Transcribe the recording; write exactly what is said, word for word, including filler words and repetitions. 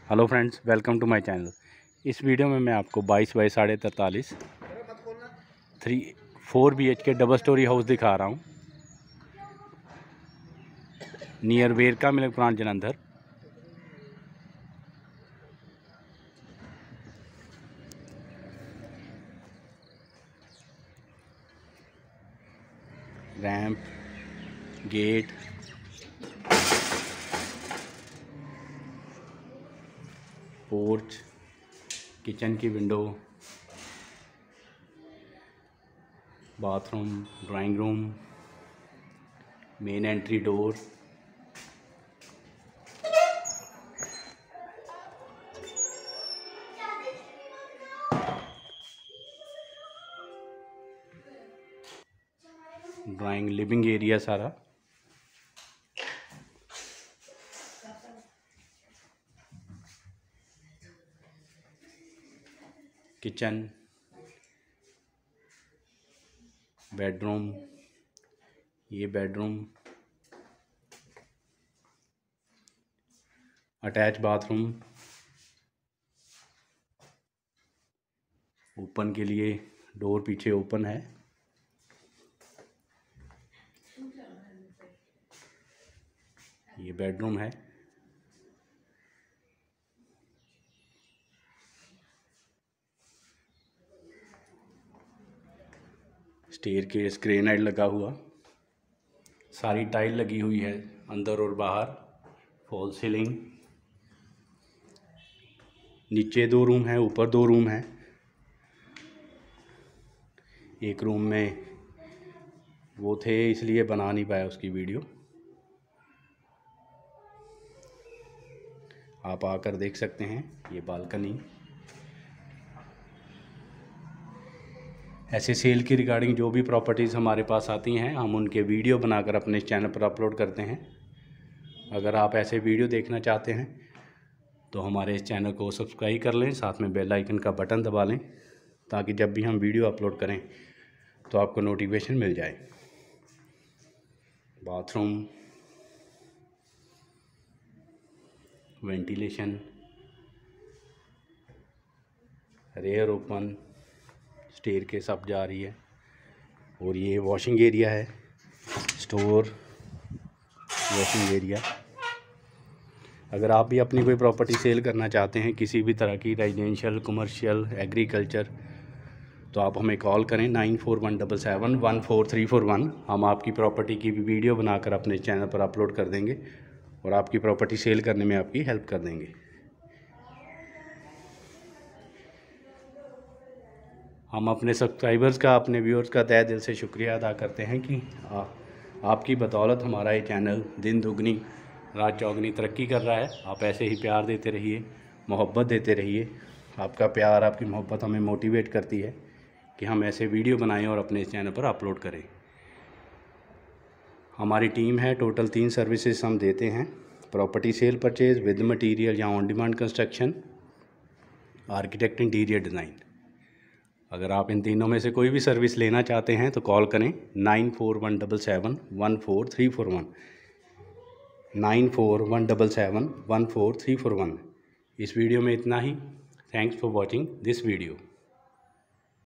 Hello friends, welcome to my channel. इस video में मैं आपको बाईस बाई साढ़े तैंतालीस three four B H K double story house दिखा रहा हूँ near Verka milk plant Jalandhar. Ramp, gate, porch, kitchen की window, bathroom, drawing room, main entry door, drawing living area सारा, किचन, बेडरूम, ये बेडरूम, अटैच बाथरूम, ओपन के लिए door पीछे open है, ये बेडरूम है, स्टेयर के ग्रेनाइट लगा हुआ, सारी टाइल लगी हुई है अंदर और बाहर, फॉल सीलिंग, नीचे दो रूम है, ऊपर दो रूम है। एक रूम में वो थे इसलिए बना नहीं पाया उसकी वीडियो, आप आकर देख सकते हैं। ये बालकनी। ऐसे सेल की रिगार्डिंग जो भी प्रॉपर्टीज़ हमारे पास आती हैं, हम उनके वीडियो बनाकर अपने चैनल पर अपलोड करते हैं। अगर आप ऐसे वीडियो देखना चाहते हैं तो हमारे इस चैनल को सब्सक्राइब कर लें, साथ में बेल आइकन का बटन दबा लें, ताकि जब भी हम वीडियो अपलोड करें तो आपको नोटिफिकेशन मिल जाए। Bathroom, ventilation, rear open, stair के सब जा रही है, और ये वॉशिंग एरिया है, स्टोर, वॉशिंग एरिया। अगर आप भी अपनी कोई प्रॉपर्टी सेल करना चाहते हैं, किसी भी तरह की रेजिडेंशियल, कमर्शियल, एग्रीकल्चर, तो आप हमें कॉल करें nine four one double seven one four three four one. हम आपकी प्रॉपर्टी की भी वीडियो बनाकर अपने चैनल पर अपलोड कर देंगे और आपकी प्रॉपर्टी सेल करने में आपकी हेल्प कर देंगे। हम अपने सब्सक्राइबर्स का, अपने व्यूअर्स का तहे दिल से शुक्रिया अदा करते हैं कि आ, आपकी बदौलत हमारा ये चैनल दिन दुगनी रात चौगनी तरक्की कर रहा है। आप ऐसे ही प्यार देते रहिए, मोहब्बत देते रहिए। आपका प्यार, आपकी मोहब्बत हमें मोटिवेट करती है कि हम ऐसे वीडियो बनाएं और अपने इस चैनल पर अपलोड करें। हमारी टीम है, टोटल तीन सर्विसेज हम देते हैं: property sale purchase with material या on demand construction, architect, interior design. अगर आप इन तीनों में से कोई भी सर्विस लेना चाहते हैं तो कॉल करें nine four one double seven one four three four one nine four one double seven one four three four one. इस वीडियो में इतना ही। Thanks for watching this video.